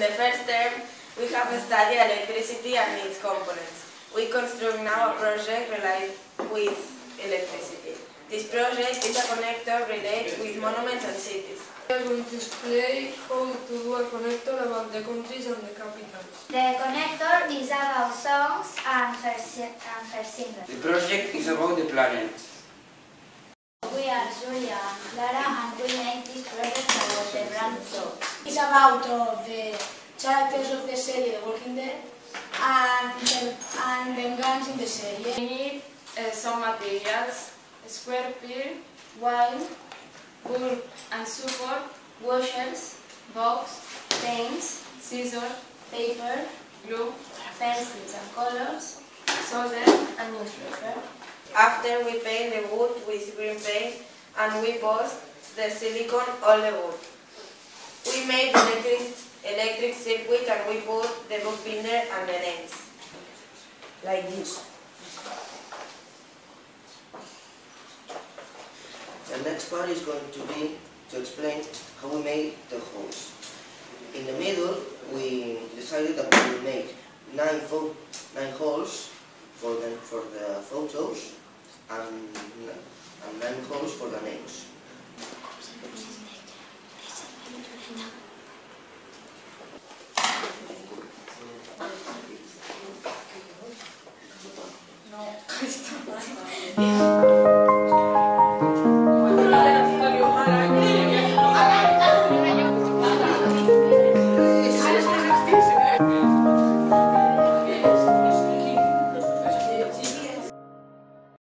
the first term, we have studied electricity and its components. We construct now a project related with electricity. This project is a connector related with monuments and cities. We are going to explain how to do a connector about the countries and the capitals. The connector is about songs and her singers. The project is about the planet. We are Julia and Clara and we made this project about the brand show. It's about the characters of the series The Walking Dead and the guns in the series. We need some materials: square peel, wine, wool and support, washers, box, paints, scissors, paper, glue, pencils and colors, solder and newspaper. After we paint the wood with green paint and we post the silicone on the wood. We made electric circuit and we put the book binder and the names. Like this. The next part is going to be to explain how we made the holes. In the middle, we decided that we will make 9 holes for the photos and 9 holes for the names. No.